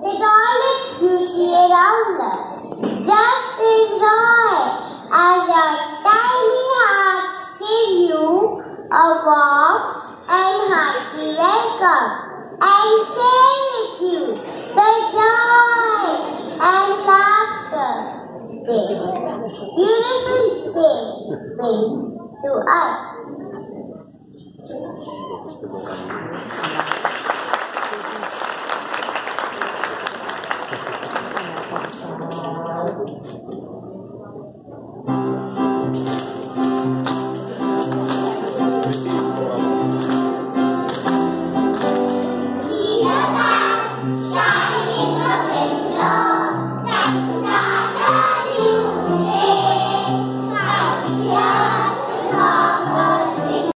with all its beauty around us. Just enjoy as your tiny hearts give you a warm and hearty welcome and share with you the joy and laughter this beautiful day brings to us.